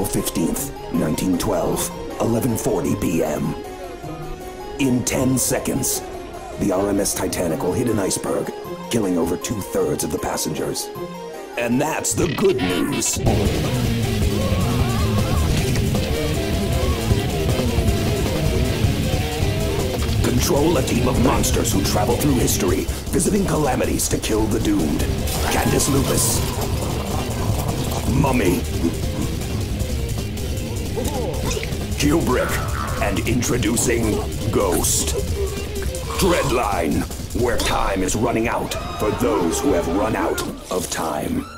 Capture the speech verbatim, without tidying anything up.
April fifteenth, nineteen twelve, eleven forty p m In ten seconds, the R M S Titanic will hit an iceberg, killing over two-thirds of the passengers. And that's the good news. Control a team of monsters who travel through history, visiting calamities to kill the doomed. Candace Lupus. Mummy. Kubrick. And introducing Ghost. Dreadline, where time is running out for those who have run out of time.